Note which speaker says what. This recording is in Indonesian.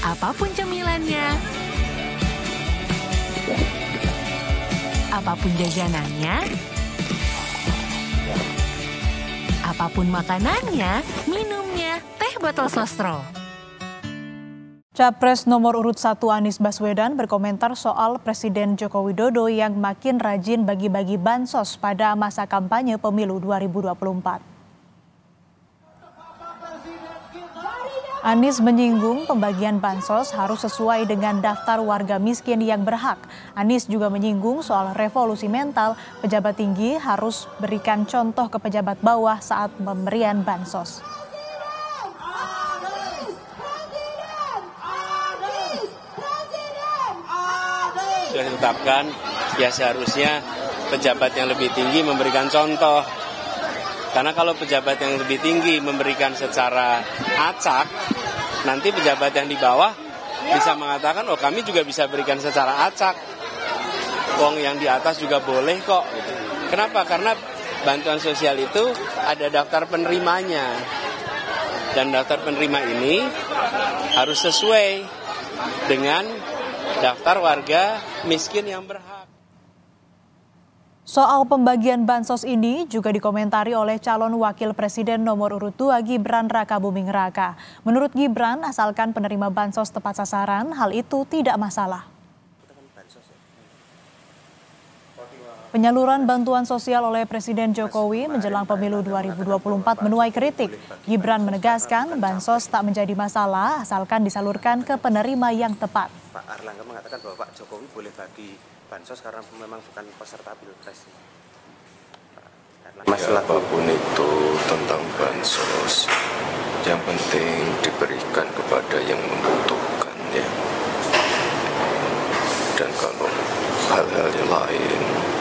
Speaker 1: Apapun cemilannya, apapun jajanannya, apapun makanannya, minumnya, teh botol sostro.
Speaker 2: Capres nomor urut 1 Anies Baswedan berkomentar soal Presiden Joko Widodo yang makin rajin bagi-bagi bansos pada masa kampanye pemilu 2024. Anies menyinggung pembagian bansos harus sesuai dengan daftar warga miskin yang berhak. Anies juga menyinggung soal revolusi mental, pejabat tinggi harus berikan contoh ke pejabat bawah saat pemberian bansos.
Speaker 3: Sudah ditetapkan, ya seharusnya pejabat yang lebih tinggi memberikan contoh. Karena kalau pejabat yang lebih tinggi memberikan secara acak, nanti pejabat yang di bawah bisa mengatakan, oh kami juga bisa berikan secara acak. Wong yang di atas juga boleh kok. Gitu. Kenapa? Karena bantuan sosial itu ada daftar penerimanya. Dan daftar penerima ini harus sesuai dengan daftar warga miskin yang berhak.
Speaker 2: Soal pembagian bansos ini juga dikomentari oleh calon wakil presiden nomor urut 2 Gibran Rakabuming Raka. Menurut Gibran, asalkan penerima bansos tepat sasaran, hal itu tidak masalah. Penyaluran bantuan sosial oleh Presiden Jokowi menjelang pemilu 2024 menuai kritik. Gibran menegaskan bansos tak menjadi masalah asalkan disalurkan ke penerima yang tepat.
Speaker 4: Pak Erlangga mengatakan bahwa Pak Jokowi boleh bagi bansos karena memang bukan peserta pilpres.
Speaker 5: Ya, apapun itu tentang bansos, yang penting diberikan kepada yang membutuhkan ya. Dan kalau hal-hal yang lain